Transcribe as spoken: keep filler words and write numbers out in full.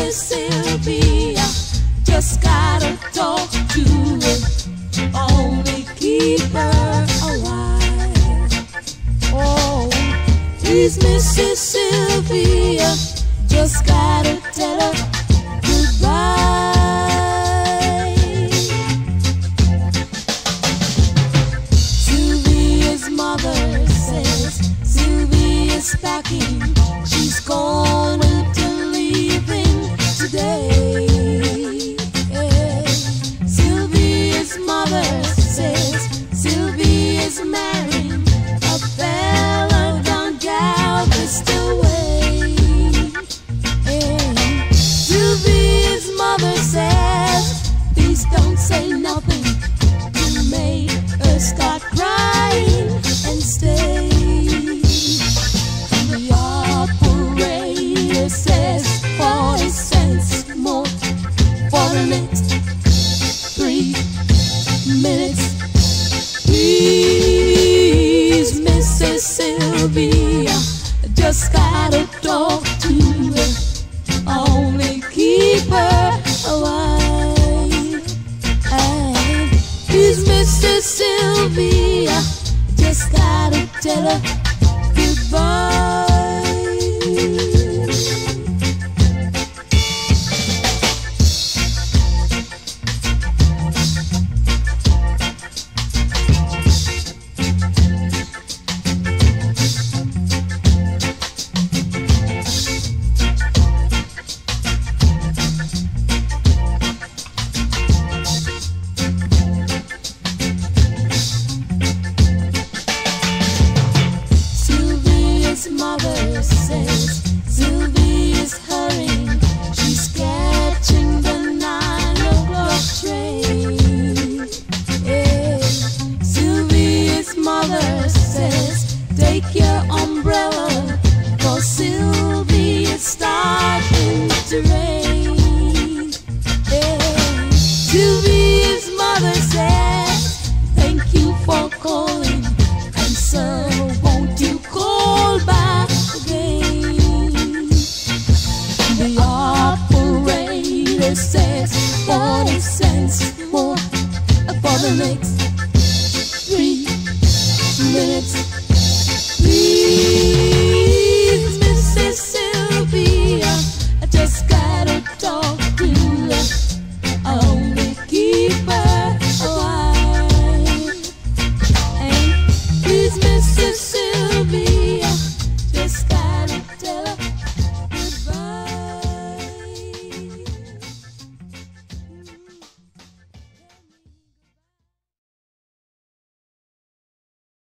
Missus Sylvia, just gotta talk to her, only keep her alive. Oh, please, Missus Sylvia, just gotta tell her goodbye. Sylvia's mother says Sylvia's packing, she's going to leaving today. Yeah. Sylvia's mother says Sylvia's marrying a fella down Galveston way. Yeah. Sylvia's mother says, please don't say nothing, you made her start crying and stay. The operator says forty cents more for the next three minutes. Please, Missus Sylvia, just gotta talk to her, only keep her alive. And please, Missus Sylvia, just gotta tell her goodbye. Sylvia's mother says Sylvia's hurrying, she's catching the nine o'clock train. Yeah. Sylvia's mother says take your umbrella, 'cause Sylvia's starting to rain. Yeah. Sylvia's mother says thank you for calling, and so won't you call back again. The operator says forty cents more for the next three minutes. Please, Missus Sylvia, I just gotta talk to her,